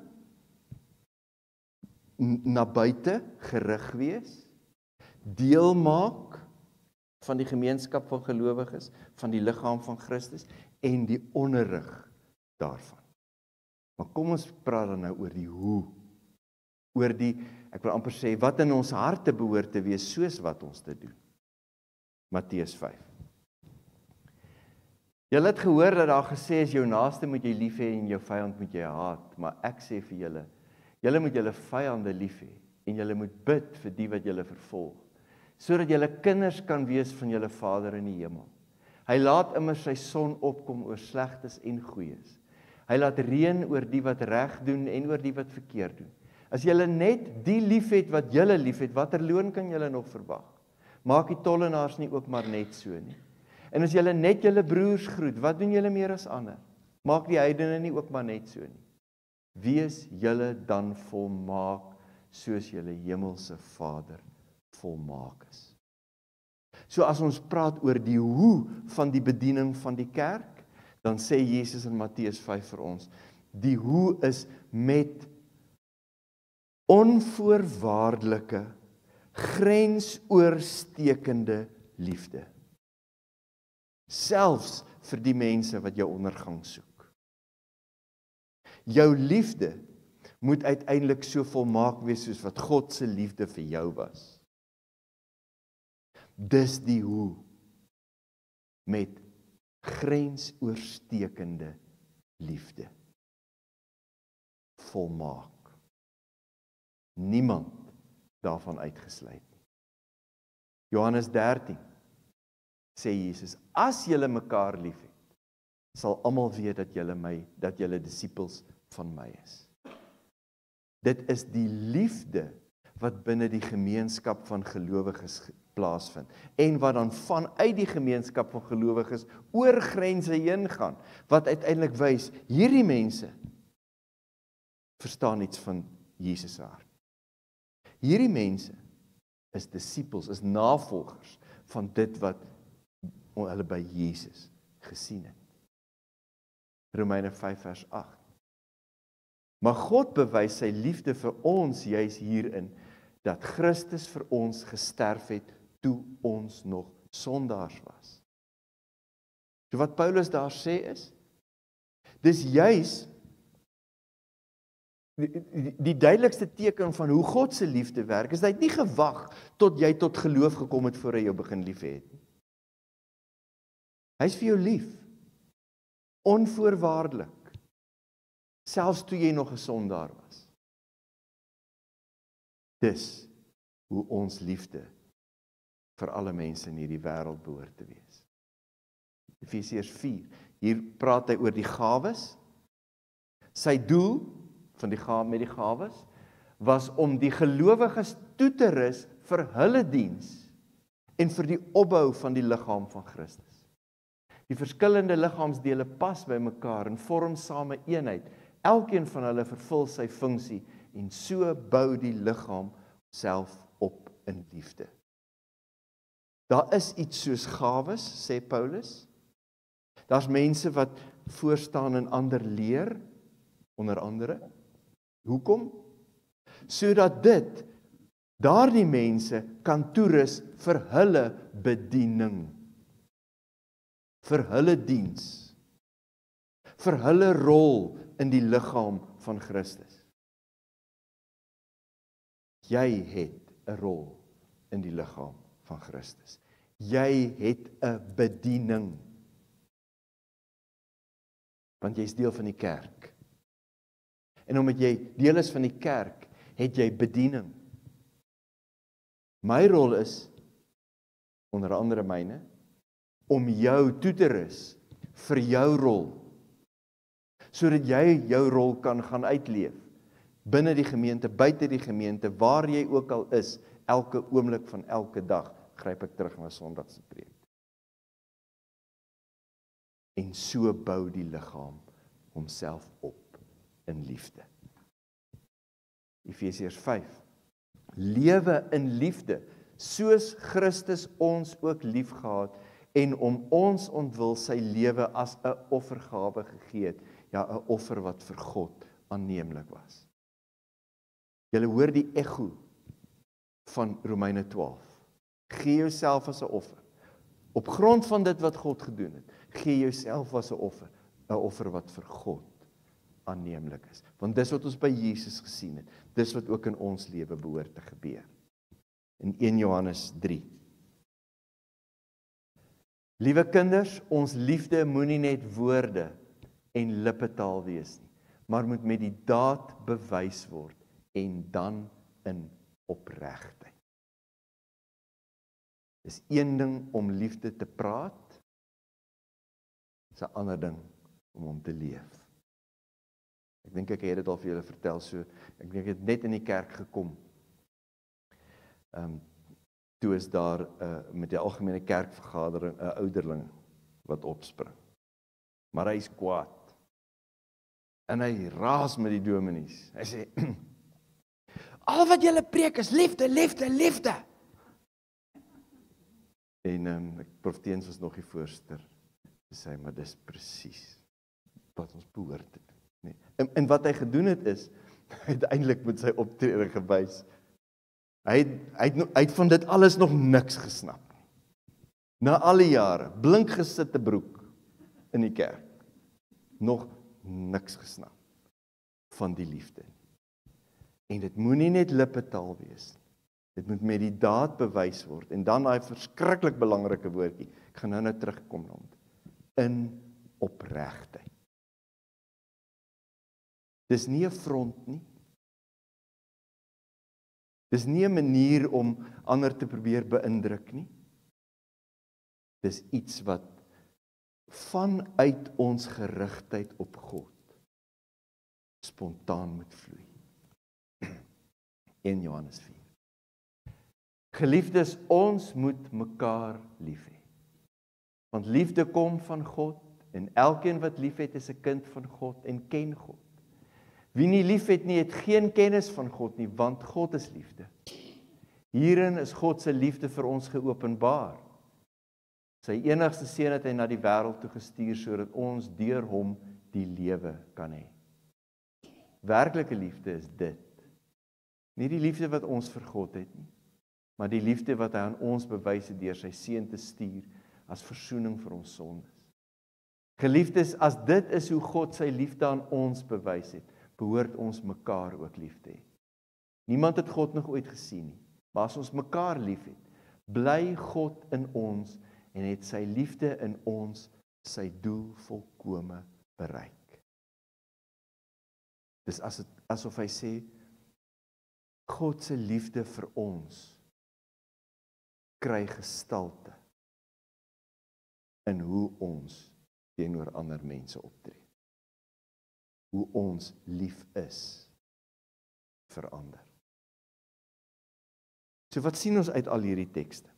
na buite gerig wees, deel maak van die gemeenskap van gelowiges, van die liggaam van Christus, en die onderrig daarvan. Maar kom ons praat dan nou oor die hoe, oor die, ek wil amper sê, wat in ons harte behoort te wees, soos wat ons te doen. Matteus vyf. Julle het gehoor dat daar gesê is, jou naaste moet jy lief hê en jou vyand moet jy haat, maar ek sê vir julle, julle moet julle vyande lief hê, en julle moet bid vir die wat julle vervolg, sodat julle kinders kan wees van julle Vader in die hemel. Hy laat immer sy son opkom oor slegtes en goeies. Hy laat reën oor die wat reg doen en oor die wat verkeerd doen. As julle net die lief het wat julle lief het, watter loon kan julle nog verwag? Maak die tollenaars nie ook maar net so nie. En as julle net julle broers groet, wat doen julle meer as ander? Maak die heidene nie ook maar net so nie. Wees julle dan volmaak, soos julle hemelse Vader volmaak is. So as ons praat oor die hoe van die bediening van die kerk, dan sê Jesus in Matteus vyf vir ons, die hoe is met onvoorwaardelike, grensooorstekende liefde. Selfs vir die mense wat jou ondergang soek. Jou liefde moet uiteindelik so volmaak wees soos wat God se liefde vir jou was. Dis die hoe, met grensooorstekende liefde. Volmaak. Niemand daarvan uitgesluit nie. Johannes dertien sê Jesus, as julle mekaar liefhet, sal almal weet dat julle my, dat julle disippels van my is. Dit is die liefde wat binne die gemeenskap van gelowiges plaasvind, en wat dan vanuit die gemeenskap van gelowiges oor grense heen gaan, wat uiteindelik wys, hierdie mense verstaan iets van Jesus se hart. Hierdie mense is disippels, is navolgers van dit wat hulle by Jesus gesien het. Romeine vyf vers agt. Maar God bewys sy liefde vir ons juis hierin, dat Christus vir ons gesterf het, toe ons nog sondaars was. So wat Paulus daar sê is, dis juis die, die, die duidelikste teken van hoe God se liefde werk, is dat hy nie gewag tot jy tot geloof gekom het voor hy jou begin lief het. Hy is vir jou lief, onvoorwaardelik, selfs toe jy nog 'n sondaar was. Dis hoe ons liefde vir alle mense in hierdie wêreld behoort te wees. Efesiërs vier, hier praat hy oor die gawes. Sy doel van die gawe met die gawes was om die gelowiges toe te rus vir hulle diens en vir die opbou van die liggaam van Christus. Die verskillende liggaamsdele pas by mekaar en vorm same eenheid. Elkeen van hulle vervul sy funksie en so bou die liggaam self op in liefde. Daar is iets soos gawes, sê Paulus. Daar's mense wat voorstaan en ander leer, onder andere. Hoekom? Sodat dit, daardie mense kan toerus vir hulle bediening, vir hulle diens, vir hulle rol in die liggaam van Christus. Jy het 'n rol in die liggaam van Christus. Jy het 'n bediening. Want jy is deel van die kerk. En omdat jy deel is van die kerk, het jy bediening. My rol is, onder andere myne, om jou toe te rus vir jou rol, sodat jy jou rol kan gaan uitleef, binne die gemeente, buite die gemeente, waar jy ook al is, elke oomblik van elke dag, gryp ek terug na Sondagse preek. En so bou die liggaam homself op in liefde. Efesiërs vyf. Lewe in liefde, soos Christus ons ook liefgehad en om ons ontwil sy lewe as 'n offergawe gegee het, ja, 'n offer wat vir God aanneemlik was. Julle hoor die echo van Romeine twaalf. Gee jouself as 'n offer. Op grond van dit wat God gedoen het, gee jouself as 'n offer, 'n offer wat vir God aanneemlik is. Want dis wat ons by Jesus gesien het, dis wat ook in ons lewe behoort te gebeur. In een Johannes drie. Liewe kinders, ons liefde moenie net woorde en lippetaal wees nie, maar moet met die daad bewys word en dan in opregtheid. Dis een ding om liefde te praat, is 'n ander ding om hom te leef. Ek dink ek het dit al vir julle vertel, so ek dink ek het net in die kerk gekom. Ehm um, toe is daar uh, met die algemene kerkvergadering 'n ouderling wat opspring. Maar hy is kwaad. En hy raas met die dominees. Hy sê: "Al wat julle preek is liefde, liefde, liefde." En um, Prof Teens was nog die voorsteur. Hy sê, maar dis presies wat ons behoort te doen. Nee. En, en wat hy gedoen het is, uiteindelik met sy optrede gewys. Hy het, hy, het, hy het van dit alles nog niks gesnap. Na alle jare, blink gesitte broek in die kerk. Nog niks gesnap van die liefde. En dit moenie net lippetaal wees. Dit moet met die daad bewys word. En dan daai verskriklik belangrike woordjie. Ek gaan nou nou terugkom na hom. In opregtheid. Dis nie 'n front nie. Dis nie 'n manier om ander te probeer beïndruk nie. Dis iets wat vanuit ons gerigtheid op God spontaan moet vloei. een Johannes vier. Geliefdes, ons moet mekaar lief hê. Want liefde kom van God en elkeen wat lief het is 'n kind van God en ken God. Wie nie lief het nie, het geen kennis van God nie, want God is liefde. Hierin is God se liefde vir ons geopenbaar. Sy enigste seun het hy na die wêreld toe gestuur sodat ons deur hom die lewe kan hê. Werklike liefde is dit. Nie die liefde wat ons vir God het nie, maar die liefde wat hy aan ons bewys het deur sy seun te stuur as versoening vir ons sondes. Geliefdes, as dit is hoe God sy liefde aan ons bewys het, behoort ons mekaar ook lief te hê. Niemand het God nog ooit gesien nie, maar as ons mekaar lief het, bly God in ons en het sy liefde in ons sy doel volkome bereik. Dis as het, asof hy sê, God se liefde vir ons kry gestalte in hoe ons teenoor ander mense optree. Hoe ons lief is vir ander. So wat sien ons uit al hierdie tekste?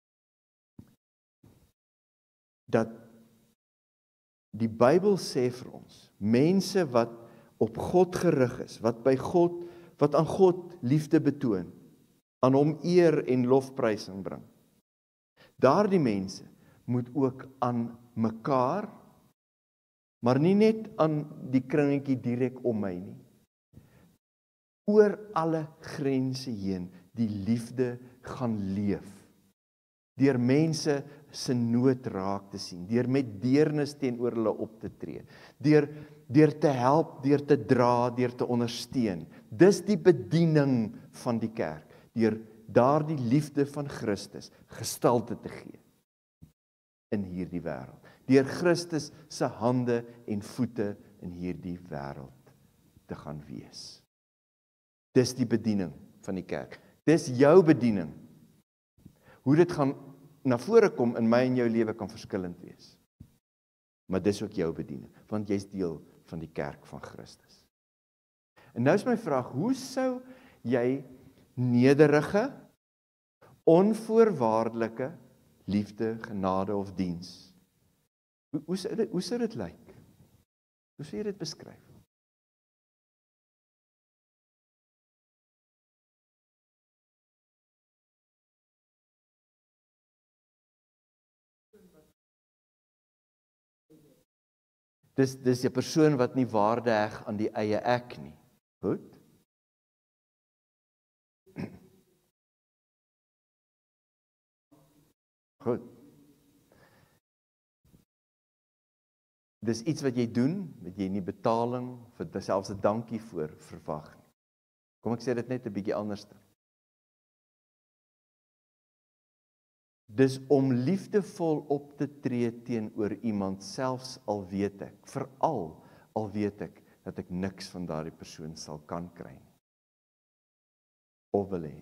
Dat die Bybel sê vir ons, mense wat op God gerig is, wat by God, wat aan God liefde betoon, aan hom eer en lofprysing bring. Daardie mense moet ook aan mekaar, maar nie net aan die kringetjie direk om my nie, oor alle grense heen die liefde gaan leef, deur mense se nood raak te sien, deur met deernis teenoor hulle op te tree, deur, deur te help, deur te dra, deur te ondersteun. Dis die bediening van die kerk, deur daardie liefde van Christus gestalte te gee in hierdie wêreld, deur Christus se hande en voete in hierdie wêreld te gaan wees. Dis die bediening van die kerk. Dis jou bediening. Hoe dit gaan na vore kom in my en jou lewe kan verskillend wees. Maar dis ook jou bediening, want jy's deel van die kerk van Christus. En nou is my vraag, hoe sou jy nederige, onvoorwaardelike liefde, genade of diens, hoe, hoe, sou dit, hoe sou dit lyk? Hoe sou jy dit beskryf? Dis, dis die persoon wat nie waarde heg aan die eie ek nie. Goed? Goed. Dis iets wat jy doen, wat jy nie betaling, vir selfs 'n dankie voor verwag nie. Kom ek sê dit net 'n bietjie anders. Dis om liefdevol op te tree teenoor iemand, selfs al weet ek, veral al weet ek, dat ek niks van daardie persoon sal kan kry. Of wil hê.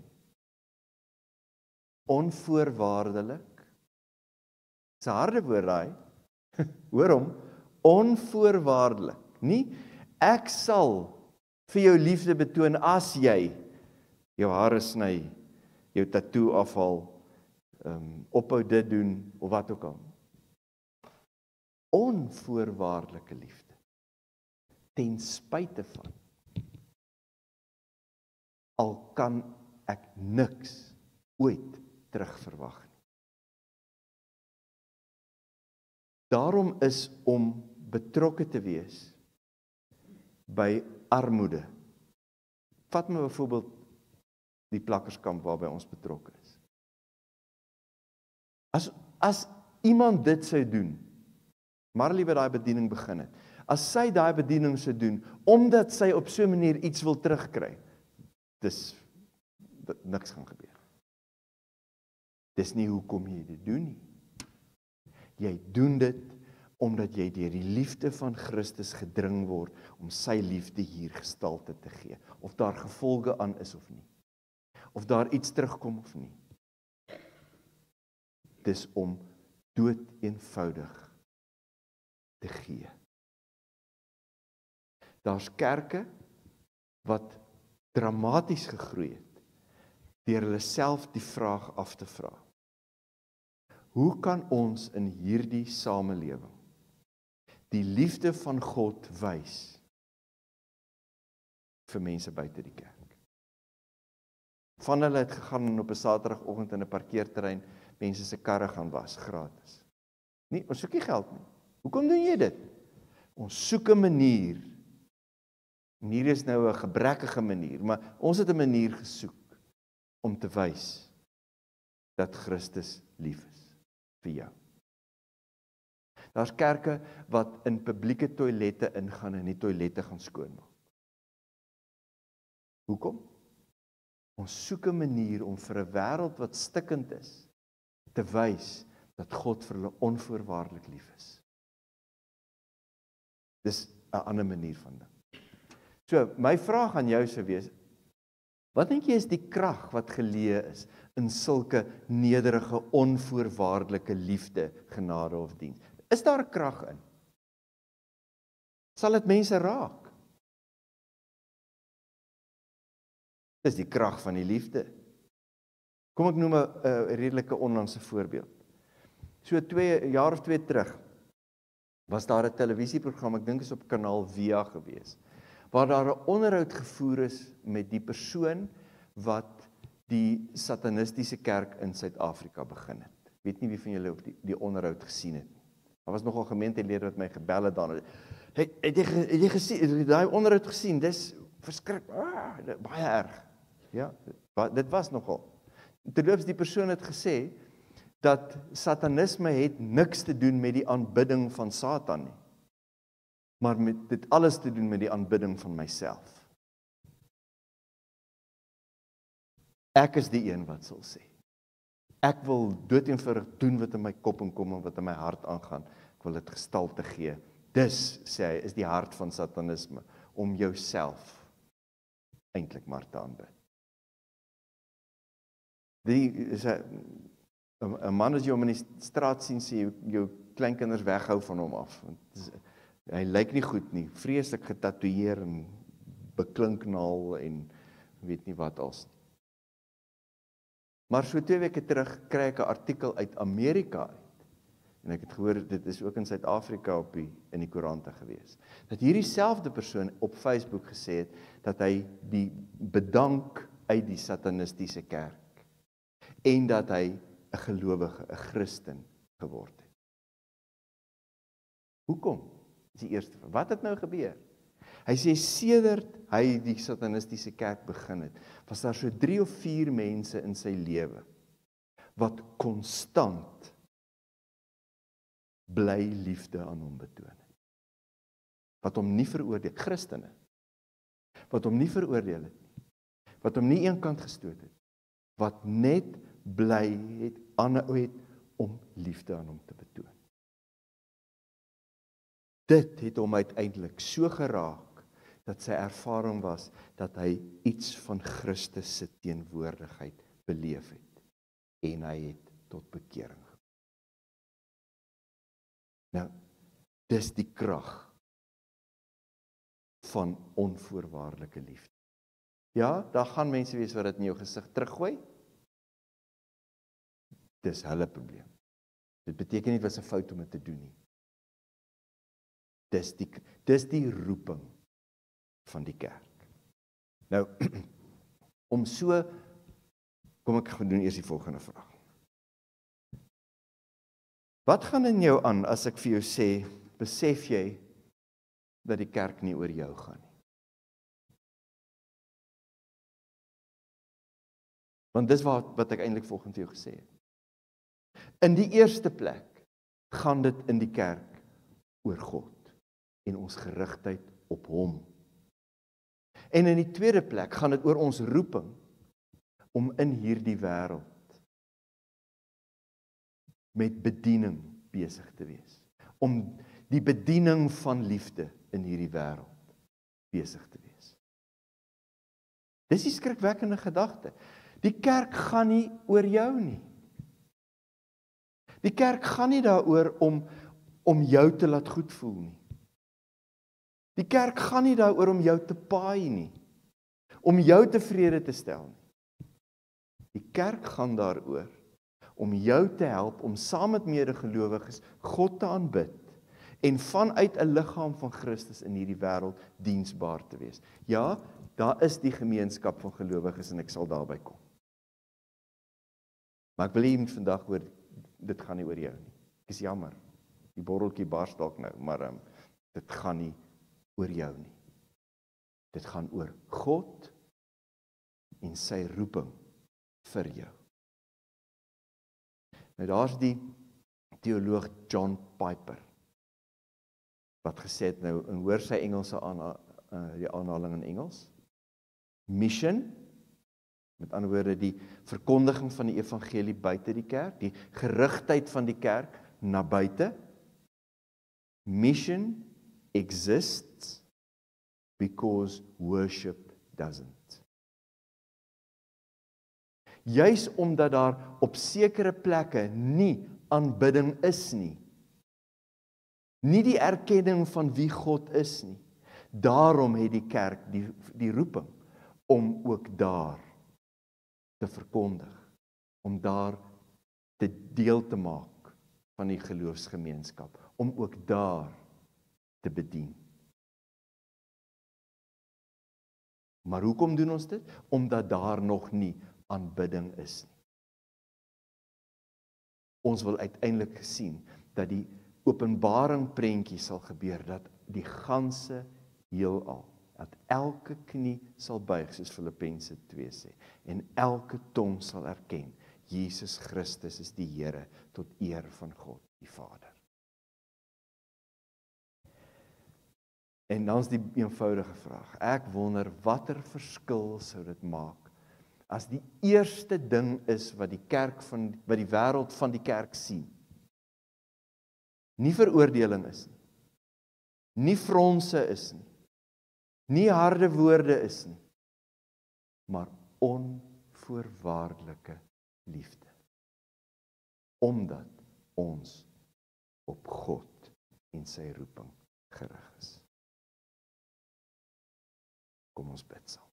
Onvoorwaardelik. Dis 'n harde woord daai. Hoor hom, onvoorwaardelik. Nie, ek sal vir jou liefde betoon as jy jou hare sny, jou tattoo afhaal, um, ophou dit doen, of wat ook al. Onvoorwaardelike liefde. Ten spyte van. Al kan ek niks ooit terugverwag nie. Daarom is om betrokke te wees by armoede. Vat my byvoorbeeld die plakkerskamp waarby ons betrokke is. As, as iemand dit sou doen, Marley wat daai bediening begin het, as sy daai bediening sou doen, omdat sy op so 'n manier iets wil terugkry, dis, niks gaan gebeur. Dis nie hoekom jy dit doen nie. Jy doen dit omdat jy deur die liefde van Christus gedring word om sy liefde hier gestalte te gee. Of daar gevolge aan is of nie. Of daar iets terugkom of nie. Dis om dood eenvoudig te gee. Daar's kerke wat dramaties gegroei het deur hulle self die vraag af te vra. Hoe kan ons in hierdie samelewing die liefde van God wys vir mense buite die kerk? Van hulle het gegaan en op 'n Saterdagoggend in 'n parkeerterrein mense se karre gaan was, gratis. Nee, ons soek nie geld nie. Hoekom doen jy dit? Ons soek 'n manier. En hier is nou 'n gebrekkige manier, maar ons het 'n manier gesoek om te wys dat Christus lief is vir jou. Daar's kerke wat in publieke toilette ingaan en die toilette gaan skoonmaak. Hoekom? Ons soek 'n manier om vir 'n wêreld wat stikkend is, te wys dat God vir hulle onvoorwaardelik lief is. Dis 'n ander manier van ding. So, my vraag aan jou sou wees, wat dink jy is die krag wat geleë is in sulke nederige, onvoorwaardelike liefde, genade of diens? Is daar 'n krag in? Sal dit mense raak? Dis die krag van die liefde. Kom ek noem 'n uh, redelike onlangse voorbeeld. So twee jaar of twee terug was daar 'n televisieprogram, ek dink is op kanaal Via gewees, waar daar 'n onderhoud gevoer is met die persoon wat die satanistiese kerk in Suid-Afrika begin het. Ek weet nie wie van julle op die, die onderhoud gesien het. Daar was nogal gemeentelede wat my gebel het dan. Het, het, jy, het jy gesien, het jy daai onderhoud gesien? Dis verskrik, ah, baie erg. Ja, dit was nogal. Terloops, die persoon het gesê dat satanisme het niks te doen met die aanbidding van Satan nie, maar met dit alles te doen met die aanbidding van myself. Ek is die een wat sal sê. Ek wil doeteenvoudig doen wat in my kop inkom en wat in my hart aangaan. Ek wil dit gestalte gee. Dis, sê hy, is die hart van satanisme, om jouself eintlik maar te aanbid. Die is 'n 'n man as jy hom in die straat sien, sê jou, jou kleinkinders weghou van hom af. Want is, hy lyk nie goed nie, vreeslik getatoeëer en beklinknaal en weet nie wat als. Maar so twee weke terug kry ek 'n artikel uit Amerika uit. En ek het gehoor, dit is ook in Suid-Afrika op die, in die koerante gewees. Dat hierdie selfde persoon op Facebook gesê het, dat hy die bedank uit die satanistiese kerk. En dat hy 'n gelowige, 'n Christen geword het. Hoekom? Dis die eerste vraag. Wat het nou gebeur? Hy sê, sedert hy die satanistiese kerk begin het, was daar so drie of vier mense in sy lewe, wat konstant bly liefde aan hom betoon het. Wat hom nie veroordeel, Christene, wat hom nie veroordeel het, wat hom nie eenkant gestoot het, wat net bly het, aanhou het om liefde aan hom te betoon. Dit het hom uiteindelik so geraak, dat sy ervaring was, dat hy iets van Christus se teenwoordigheid beleef het, en hy het tot bekering gekom. Nou, dis die krag van onvoorwaardelike liefde. Ja, daar gaan mense wees wat dit in jou gesig teruggooi. Dis hulle probleem. Dit beteken nie wat 'n fout om dit te doen nie. Dis die, dis die roeping van die kerk. Nou, om so, kom ek gaan doen eers die volgende vraag. Wat gaan in jou aan as ek vir jou sê, besef jy dat die kerk nie oor jou gaan nie? Want dis wat, wat ek eintlik volgens jou gesê het. In die eerste plek gaan dit in die kerk oor God en ons gerigtheid op hom. En in die tweede plek gaan dit oor ons roeping om in hierdie wêreld met bediening besig te wees. Om die bediening van liefde in hierdie wêreld besig te wees. Dis die skrikwekkende gedagte. Die kerk gaan nie oor jou nie. Die kerk gaan nie daaroor om, om jou te laat goed voel nie. Die kerk gaan nie daaroor om jou te paai nie, om jou tevrede te stel nie. Die kerk gaan daaroor om jou te help om saam met medegelowiges God te aanbid en vanuit 'n liggaam van Christus in hierdie wêreld diensbaar te wees. Ja, daar is die gemeenskap van gelowiges en ek sal daarby kom. Maar ek wil hier vandag hoor, dit gaan nie oor jou nie. Ek is jammer, die borreltjie bars dalk nou, maar um, dit gaan nie oor jou nie. Dit gaan oor God en sy roeping vir jou. Nou daar's die teoloog John Piper, wat gesê het nou, en hoor sy Engelse aan, uh, die aanhaling in Engels, mission, met ander woorde die verkondiging van die evangelie buite die kerk, die gerigtheid van die kerk na buite. Mission exists because worship doesn't. Juis omdat daar op sekere plekke nie aanbidding is nie, nie die erkenning van wie God is nie, daarom het die kerk die, die roeping om ook daar te verkondig, om daar te deel te maak van die geloofsgemeenskap, om ook daar te bedien. Maar hoekom doen ons dit? Omdat daar nog nie aanbidding is nie. Ons wil uiteindelik sien dat die openbaring prentjie sal gebeur, dat die ganse heelal, dat elke knie sal buig, soos Filippense twee sê, en elke tong sal erken, Jesus Christus is die Here, tot eer van God die Vader. En dan is die eenvoudige vraag, ek wonder watter verskil sou dit maak, as die eerste ding is wat die kerk van, wat die wêreld van die kerk sien, nie veroordeling is nie, nie fronse is nie, nie harde woorde is nie, maar onvoorwaardelike liefde. Omdat ons op God en sy roeping gerig is. Kom ons bid saam.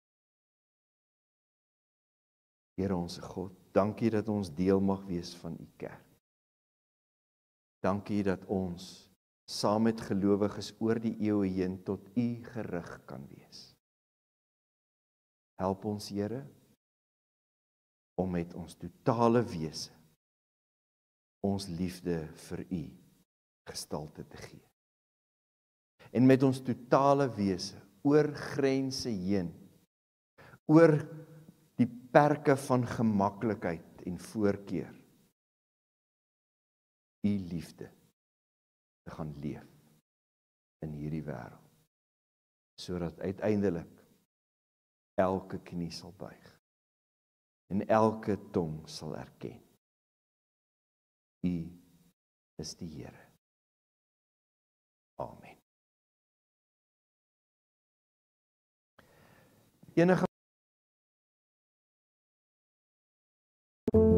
Here onse God, dankie dat ons deel mag wees van u kerk. Dankie dat ons saam met gelowiges oor die eeue heen tot u gerig kan wees. Help ons, Here, om met ons totale wese ons liefde vir u gestalte te gee. En met ons totale wese oor grense heen, oor die perke van gemaklikheid en voorkeur, u liefde te gaan leef in hierdie wêreld, sodat uiteindelik elke knie sal buig en elke tong sal erken, u is die Here. Amen. Enige